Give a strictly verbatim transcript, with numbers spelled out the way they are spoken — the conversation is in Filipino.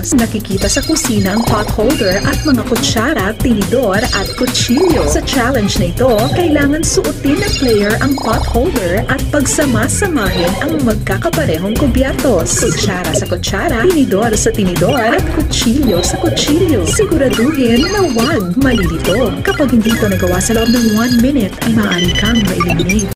kubiertos. Nakikita sa kusina ang pot holder at mga kutsara, tinidor at kutsilyo. Sa challenge na ito, kailangan suotin ng player ang pot holder at pagsama-samahin ang magkakaparehong kubiertos. Kutsara sa kutsara, tinidor sa tinidor at kutsilyo sa kutsilyo. Siguraduhin na huwag malilito. Kapag hindi ito nagawa sa loob ng one minute, ay maaari kang ma-eliminate.